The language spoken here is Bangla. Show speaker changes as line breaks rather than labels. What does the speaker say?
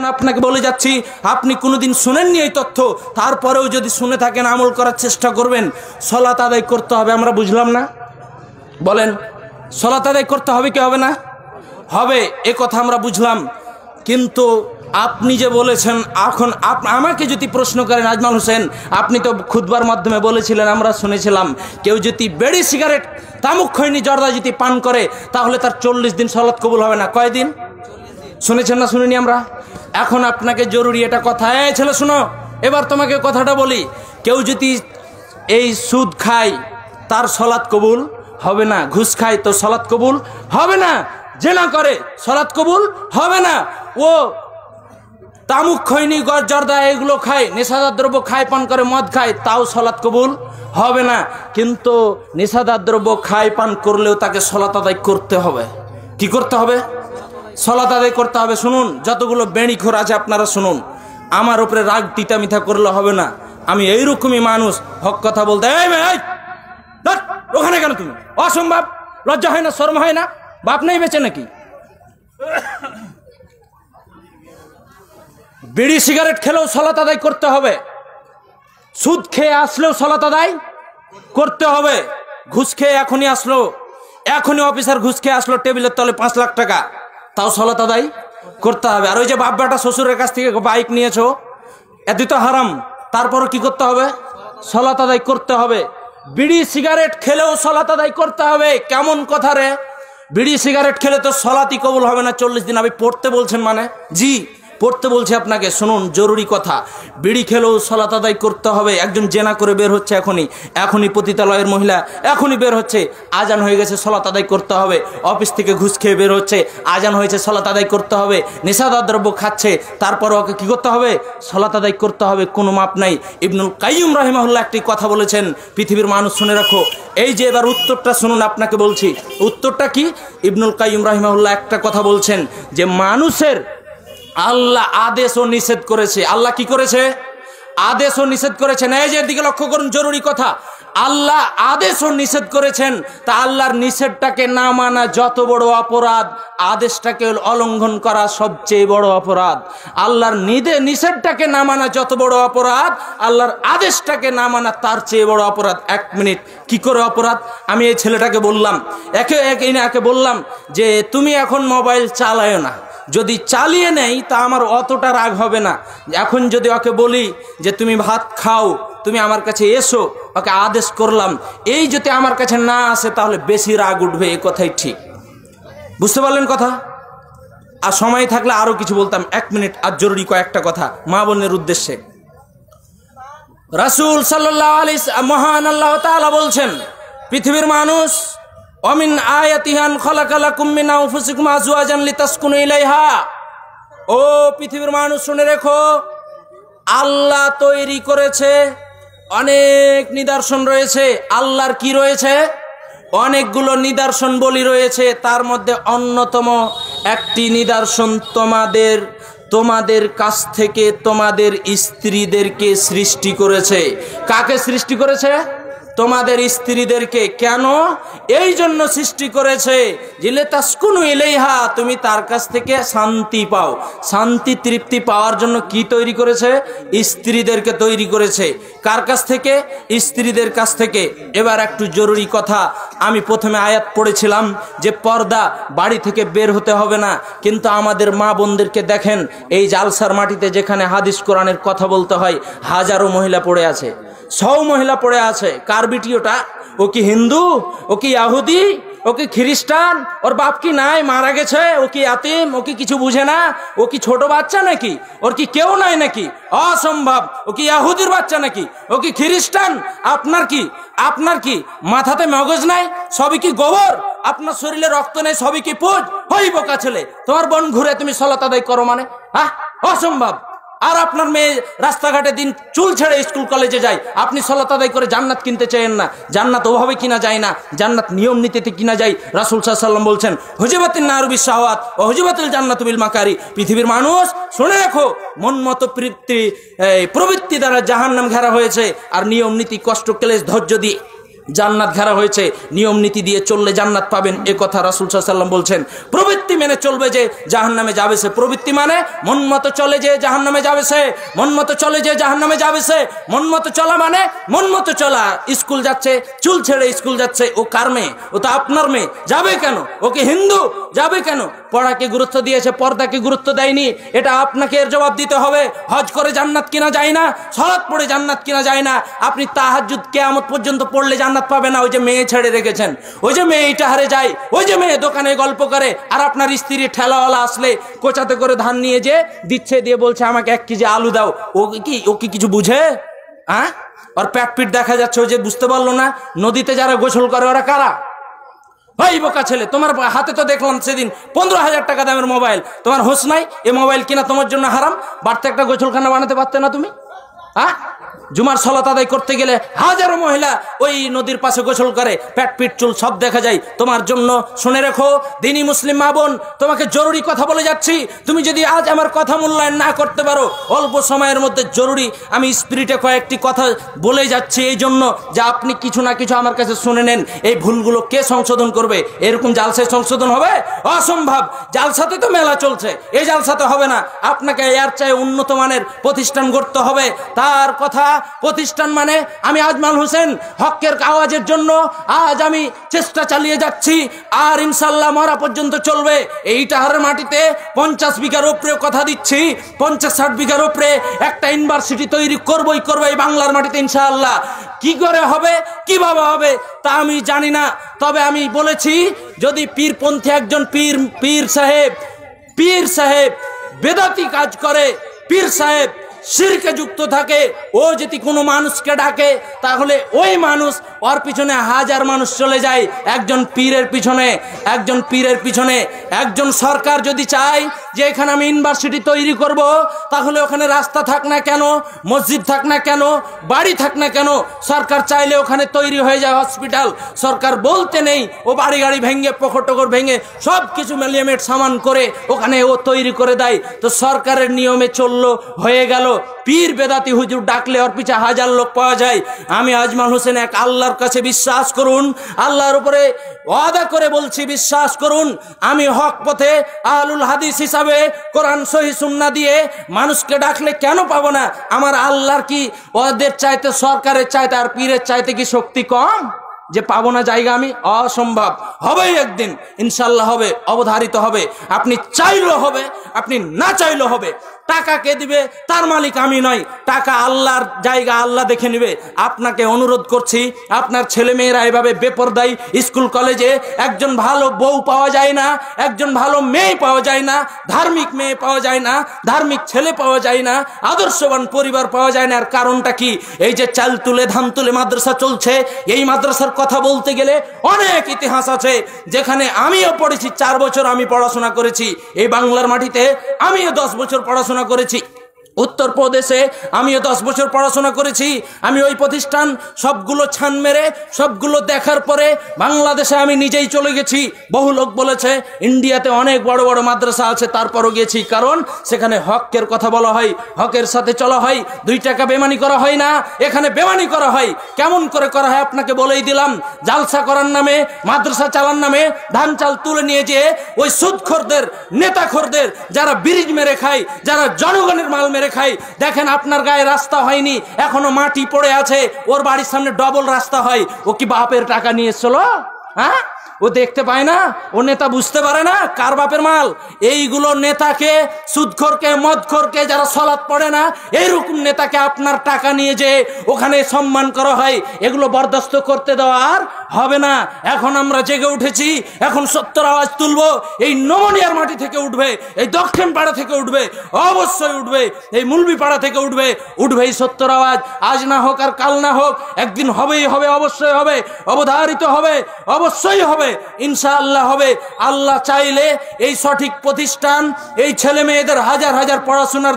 জন্য আপনাকে বলে যাচ্ছি, আপনি কোনোদিন শুনেননি এই তথ্য, তারপরেও যদি শুনে থাকেন আমল করার চেষ্টা করবেন। সালাত আদায় করতে হবে, আমরা বুঝলাম না? বলেন, সালাত আদায় করতে হবে কি হবে না? হবে, এ কথা আমরা বুঝলাম। কিন্তু আপনি যে বলেছেন, এখন আমাকে যদি প্রশ্ন করেন আজমাল হোসেন, আপনি তো খুতবার মাধ্যমে বলেছিলেন, আমরা শুনেছিলাম, কেউ যদি বেড়ি সিগারেট তামুক খৈনি জর্দা যদি পান করে তাহলে তার 40 দিন সালাত কবুল হবে না। কয়দিন? শুনেছেন না শুনিনি আমরা? এখন আপনাকে জরুরি এটা কথা, এই ছেলে শুনো, এবার তোমাকে কথাটা বলি, কেউ যদি এই সুদ খায় তার সালাত কবুল হবে না, ঘুষ খায় তো সালাত কবুল হবে না, জেনা করে সালাত কবুল হবে না, ও তামুক খৈনি জর্দা এগুলো খায়, নেশাদার দ্রব্য খায়, পান করে, মদ খায়, তাও সালাত কবুল হবে না। কিন্তু নেশাদার দ্রব্য খায় পান করলেও তাকে সালাত আদায় করতে হবে। কি করতে হবে? সালাত আদায় করতে হবে। শুনুন, যতগুলো বেড়িখোর আছে আপনারা শুনুন, আমার উপরে রাগ টিটা মিঠা করলে হবে না। আমি এইরকমই মানুষ, হক কথা বলতে, ওখানে কেন তুমি? অসম্ভব, লজ্জা হয় না, শরম হয় না? বাপ নেই বেঁচে নাকি? বিড়ি সিগারেট খেলেও সালাত আদায় করতে হবে, সুদ খেয়ে আসলেও সালাত আদায় করতে হবে। ঘুষ খেয়ে এখনই আসলো, এখনই অফিসার ঘুষ খেয়ে আসলো, টেবিলের তলে 5 লাখ টাকা, তাও সালাত আদায় করতে হবে। আর ওই যে বাপ বেটা শ্বশুরের কাছ থেকে বাইক নিয়েছো, এটি তো হারাম, তারপরও কি করতে হবে? সালাত আদায় করতে হবে। বিড়ি সিগারেট খেলেও সালাত আদায় করতে হবে। কেমন কথা রে? বিড়ি সিগারেট খেলে তো সালাতই কবুল হবে না 40 দিন। আপনি পড়তে বলছেন মানে? জি, পড়তে বলছি আপনাকে। শুনুন, জরুরি কথা, বিড়ি খেলেও সালাত আদায় করতে হবে। একজন জেনা করে বের হচ্ছে এখনই পতিতালয়ের মহিলা এখনই বের হচ্ছে, আজান হয়ে গেছে, সালাত আদায় করতে হবে। অফিস থেকে ঘুষ খেয়ে বের হচ্ছে, আজান হয়েছে, সালাত আদায় করতে হবে। নেশাদার দ্রব্য খাচ্ছে, তারপরে ওকে কি করতে হবে? সালাত আদায় করতে হবে, কোনো মাপ নাই। ইবনুল কাইয়ুম রাহিমাহুল্লাহ একটি কথা বলেছেন, পৃথিবীর মানুষ শুনে রাখো। এই যে এবার উত্তরটা শুনুন, আপনাকে বলছি উত্তরটা কি। ইবনুল কাইয়ুম রাহিমাহুল্লাহ একটা কথা বলছেন যে মানুষের আল্লাহ আদেশ ও নিষেধ করেছে। আল্লাহ কি করেছে? আদেশ ও নিষেধ করেছেন। এই যে দিকে লক্ষ্য করুন, জরুরি কথা, আল্লাহ আদেশ ও নিষেধ করেছেন, তা আল্লাহর নিষেধটাকে না মানা যত বড় অপরাধ, আদেশটাকে অলঙ্ঘন করা সবচেয়ে বড় অপরাধ। আল্লাহর নিষেধটাকে না মানা যত বড় অপরাধ, আল্লাহর আদেশটাকে না মানা তার চেয়ে বড় অপরাধ। 1 মিনিট, কি করে অপরাধ? আমি এই ছেলেটাকে বললাম, একে বললাম যে তুমি এখন মোবাইল চালায় না, যদি চালিয়ে নেই তা আমার অতটা রাগ হবে না। এখন যদি ওকে বলি যে তুমি ভাত খাও, তুমি আমার কাছে এসো, ওকে আদেশ করলাম, এই যদি আমার কাছে না আসে তাহলে বেশি রাগ উঠবে। এই কথাই ঠিক, বুঝতে পারলেন কথা? আর সময় থাকলে আরো কিছু বলতাম, 1 মিনিট, আর জরুরি কয়েকটা কথা মা বোনের উদ্দেশ্যে। রাসূল সাল্লাল্লাহু আলাইহি মহান আল্লাহ তাআলা বলছেন, পৃথিবীর মানুষ, অমিন আয়াতিহান খালাকালাকুম মিন আনফুসিকুম আজওয়াজান লিতাসকুনু ইলাইহা। ও পৃথিবীর মানুষ শুনে রেখো, আল্লাহ তৈরি করেছে, অনেক নিদর্শন রয়েছে। আল্লাহর কি রয়েছে? অনেকগুলো নিদর্শন বলি রয়েছে। তার মধ্যে অন্যতম একটি নিদর্শন, তোমাদের কাছ থেকে তোমাদের স্ত্রীদেরকে সৃষ্টি করেছে। কাকে সৃষ্টি করেছে? তোমাদের স্ত্রীদেরকে। কেন? এই জন্য সৃষ্টি করেছে যে লিতাসকুনু ইলাইহা, তুমি তার কাছ থেকে শান্তি পাও। শান্তি তৃপ্তি পাওয়ার জন্য কি তৈরি করেছে? স্ত্রীদেরকে তৈরি করেছে। কার কাছ থেকে? স্ত্রীদের কাছ থেকে। এবার একটু জরুরি কথা, আমি প্রথমে আয়াত পড়েছিলাম যে পর্দা, বাড়ি থেকে বের হতে হবে না, কিন্তু আমাদের মা বোনদেরকে দেখেন, এই জালসার মাটিতে যেখানে হাদিস কোরআনের কথা বলতে হয়, হাজারো মহিলা পড়ে আছে, 100 মহিলা পড়ে আছে। কার বিটি ওটা? ও কি হিন্দু? ও কি ইহুদি? ও কি খ্রিস্টান? ওর বাপ কি নাই, মারা গেছে? ও কি ইয়াতিম? ও কি কিছু বুঝে না? ও কি ছোট বাচ্চা নাকি? ওর কি কেউ নাই নাকি? অসম্ভব। ও কি ইহুদির বাচ্চা নাকি? ও কি খ্রিস্টান? আপনার কি মাথাতে মগজ নাই? সবই কি গোবর? আপনার শরীরে রক্ত নেই, সবই কি পুজ? হই বোকা ছেলে, তোমার বোন ঘুরে তুমি সালাত আদায় করো মানে? অসম্ভব। আর আপনার মেয়ে রাস্তাঘাটে দিন চুল ছেড়ে স্কুল কলেজে যায়, আপনি সালাত আদায় করে জান্নাত কিনতে চাইেন না। জান্নাত ওভাবে কিনা যায় না, জান্নাত নিয়ম নীতিতে কিনা যায়। রাসূল সাল্লাল্লাহু আলাইহি ওয়াসাল্লাম বলছেন, হুজিবাতিন নারু বিশ-শাহাওয়াত ওয়া হুজিবাতিল জান্নাতু বিল মাকারি। পৃথিবীর মানুষ শুনে রাখো, মন মতো প্রবৃত্তি দ্বারা জাহান্নাম ঘেরা হয়েছে, আর নিয়ম নীতি, কষ্ট, ক্লেশ, ধৈর্য দিয়ে জান্নাত ঘেরা হয়েছে, নিয়ম নীতি দিয়ে চললে জান্নাত পাবেন, এ কথা রাসূল সাল্লাল্লাহু আলাইহি ওয়াসাল্লাম বলছেন। প্রবৃত্তি মেনে চলবে যে জাহান্নামে যাবে সে, প্রবৃত্তি মানে মন মতো চলে যে জাহান্নামে যাবে সে, মন মতো চলে যে জাহান্নামে যাবে সে। মন মতো চলা মানে মন মতো চলা, স্কুল যাচ্ছে, চুল ছেড়ে স্কুল যাচ্ছে, ও কার মেয়ে? ও তো আপনার মেয়ে, যাবে কেন? ওকে হিন্দু, যাবে কেন? পড়াকে গুরুত্ব দিয়েছে, পর্দাকে গুরুত্ব দেয়নি, এটা আপনাকে এর জবাব দিতে হবে। হজ করে জান্নাত কিনা যায় না, সালাত পড়ে জান্নাত কিনা যায় না। আপনি তাহাজ্জুদ কিয়ামত পর্যন্ত পড়লে জান্নাত পাবে না। ওই যে মেয়ে ছেড়ে রেখেছেন, ওই যে মেয়ে ইটাহারে যায়, ওই যে মেয়ে দোকানে গল্প করে, আর আপনার স্ত্রী ঠেলাওয়ালা আসলে কোচাতে করে ধান নিয়ে যে দিচ্ছে, দিয়ে বলছে আমাকে 1 কেজি আলু দাও। ও কি কিছু বুঝে? হ্যাঁ, আর পেট পিট দেখা যাচ্ছে, ও যে বুঝতে পারলো না নদীতে যারা গোসল করে ওরা কারা? ভাই বোকা ছেলে, তোমার হাতে তো দেখলাম সেদিন 15,000 টাকা দামের মোবাইল, তোমার হোশ নাই? এ মোবাইল কিনা তোমার জন্য হারাম। বাড়তে একটা গোসলখানা বানাতে পারতে না তুমি? হ্যাঁ, জুমার সালাত আদায় করতে গেলে হাজারো মহিলা ওই নদীর পাশে গোসল করে, পেট পিট চুল সব দেখা যায় তোমার জন্য। শুনে রেখো দিনী মুসলিম মা বোন, তোমাকে জরুরি কথা বলে যাচ্ছি। তুমি যদি আজ আমার কথা মূল্যায়ন না করতে পারো, অল্প সময়ের মধ্যে জরুরি আমি স্পিরিটে কয়েকটি কথা বলে যাচ্ছি, এই জন্য যে আপনি কিছু না কিছু আমার কাছে শুনে নেন। এই ভুলগুলো কে সংশোধন করবে? এরকম জালসায় সংশোধন হবে? অসম্ভব। জালসাতে তো মেলা চলছে, এই জালসাতে হবে না। আপনাকে এর চেয়ে উন্নত মানের প্রতিষ্ঠান গড়তে হবে। তার কথা প্রতিষ্ঠান মানে আমি আজমাল হোসেন, হকের আওয়াজের জন্য আজ আমি চেষ্টা চালিয়ে যাচ্ছি, আর ইনশাল্লাহ মরা পর্যন্ত চলবে। এই টাহারের মাটিতে 50 বিঘার উপরে কথা দিচ্ছি, 50-60 বিঘার উপরে একটা ইউনিভার্সিটি তৈরি করবই করবো এই বাংলার মাটিতে ইনশাআল্লাহ। কি করে হবে, কিভাবে হবে তা আমি জানি না, তবে আমি বলেছি যদি পীরপন্থী একজন পীর সাহেব বেদাতি কাজ করে, পীর সাহেব শিরকে যুক্ত থাকে, ও যদি কোনো মানুষকে ডাকে তাহলে ওই মানুষ, ওর পিছনে হাজার মানুষ চলে যায় একজন পীরের পিছনে। একজন সরকার যদি চায় যে এখানে আমি ইউনিভার্সিটি তৈরি করব, তাহলে ওখানে রাস্তা থাক না কেন, মসজিদ থাক না কেন, বাড়ি থাক না কেন, সরকার চাইলে ওখানে তৈরি হয়ে যায় হসপিটাল। সরকার বলতে নেই, ও বাড়ি গাড়ি ভেঙে, পকর টকর ভেঙে সব কিছু মেলিয়েমেট সামান করে ওখানে ও তৈরি করে দেয়। তো সরকারের নিয়মে চললো, হয়ে গেল। পীর বেদাতি হুজুর ডাকলে ওর পিছে হাজার লোক পাওয়া যায়। আমি আজমাল হোসেন এক আল্লাহর কাছে বিশ্বাস করুন, আল্লাহর উপরে ওয়াদা করে বলছি, বিশ্বাস করুন, আমি হক পথে আহলুল হাদিস হিসাবে কোরআন সহিহ সুন্নাহ দিয়ে মানুষকে ডাকলে কেন পাবো না? আমার আল্লাহর কি ওদের চাইতে, সরকারের চাইতে আর পীরের চাইতে কি শক্তি কম যে পাবো না জায়গা? আমি অসম্ভব। হবে একদিন ইনশাল্লাহ, হবে, অবধারিত হবে। আপনি চাইলেও হবে, আপনি না চাইলেও হবে। টাকা কে দিবে? তার মালিক আমি নয়, টাকা আল্লাহর জায়গা আল্লাহ দেখে নেবে। আপনাকে অনুরোধ করছি, আপনার ছেলে মেয়েরা এভাবে বেপরদাই স্কুল কলেজে একজন ভালো বউ পাওয়া যায় না, একজন ভালো মেয়ে পাওয়া যায় না, ধার্মিক মেয়ে পাওয়া যায় না, ধার্মিক ছেলে পাওয়া যায় না, আদর্শবান পরিবার পাওয়া যায় না। আর কারণটা কি? এই যে চাল তুলে ধান তুলে মাদ্রাসা চলছে, এই মাদ্রাসার কথা বলতে গেলে অনেক ইতিহাস আছে। যেখানে আমিও পড়েছি, 4 বছর আমি পড়াশোনা করেছি এই বাংলার মাটিতে, আমিও 10 বছর পড়াশোনা করেছি। উত্তরপ্রদেশে আমিও 10 বছর পড়াশোনা করেছি। আমি ওই প্রতিষ্ঠান সবগুলো ছান মেরে, সবগুলো দেখার পরে বাংলাদেশে আমি নিজেই চলে গেছি। বহু লোক বলেছে ইন্ডিয়াতে অনেক বড় বড় মাদ্রাসা আছে, তারপরও গেছি, কারণ সেখানে হকের কথা বলা হয়, হকের সাথে চলা হয়, 2 টাকা বেমানি করা হয় না। এখানে বেমানি করা হয়। কেমন করে করা হয় আপনাকে বলেই দিলাম। জালসা করার নামে, মাদ্রাসা চালার নামে ধান চাল তুলে নিয়ে যেয়ে ওই সুদখোরদের, নেতাখোরদের, যারা ব্রিজ মেরে খায়, যারা জনগণের মাল মেরে খায়। দেখেন আপনার গায়ে রাস্তা হয়নি, এখনো মাটি পড়ে আছে, ওর বাড়ির সামনে ডবল রাস্তা হয়। ও কি বাপের টাকা নিয়ে এসছিল? হ্যাঁ, ও দেখতে পায় না, ও নেতা বুঝতে পারে না কার বাপের মাল। এইগুলো নেতাকে, সুদখোরকে, মদখোরকে, যারা সালাত পড়ে না, এইরকম নেতাকে আপনার টাকা নিয়ে যে ওখানে সম্মান করা হয়, এগুলো বরদাস্ত করতে দেওয়া আর হবে না। এখন আমরা জেগে উঠেছি, এখন সত্যের আওয়াজ তুলবো। এই নমনিয়ার মাটি থেকে উঠবে, এই দক্ষিণ পাড়া থেকে উঠবে, অবশ্যই উঠবে, এই মুলবি পাড়া থেকে উঠবে এই সত্যের আওয়াজ। আজ না হোক আর কাল না হোক, একদিন হবেই হবে, অবশ্যই হবে, অবধারিত হবে, অবশ্যই হবে, ইনশাআল্লাহ হবে। আল্লাহ চাইলে এই সঠিক প্রতিষ্ঠান, এই ছেলে মেয়েদের হাজার হাজার পড়াশোনার